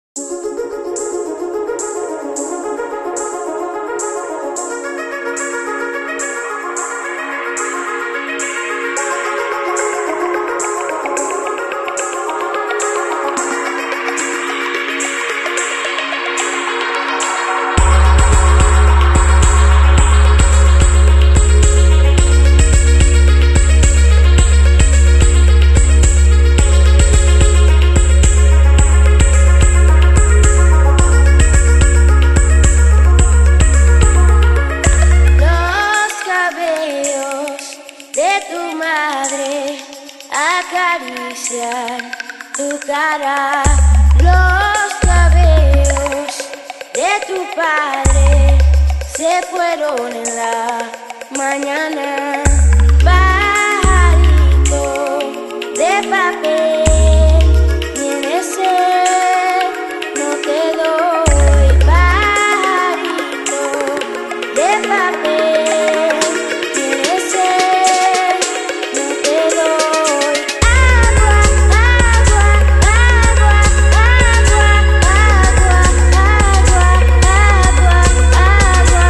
acarician tu cara, los cabellos de tu padre se fueron en la mañana. Pajarito de papel, tienes sed, no te doy. Pajarito de papel, tienes sed, no te doy. Agua, agua, agua, agua, agua, agua, agua, agua,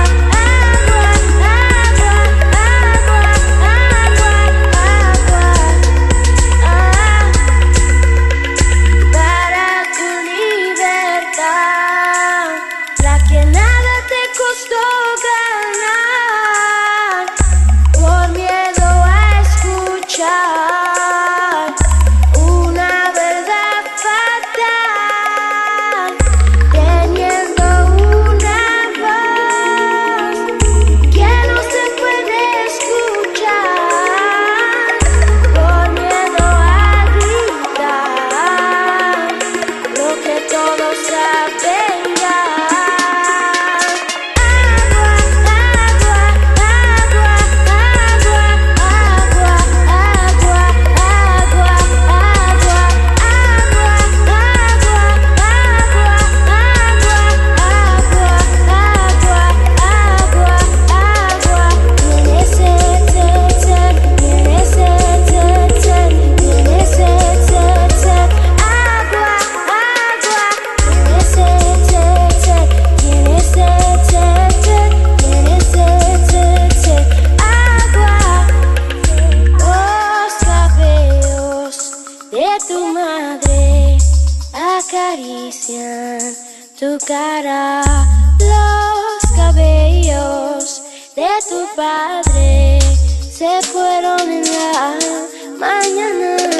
para tu libertad, la que nada te costó ganar, por miedo a escuchar una verdad fatal, teniendo una voz que no se puede escuchar, por miedo a gritar lo que todos saben ya. Agua, agua, agua, agua, agua, agua, agua, agua, tienes sed, sed, sed, tienes sed, sed, sed, tienes sed, sed, sed, agua, agua, tienes sed, sed, sed, tienes sed, sed, sed, tienes sed, sed, sed, agua. Los cabellos de tu madre acarician tu cara, los cabellos de tu padre se fueron en la mañana.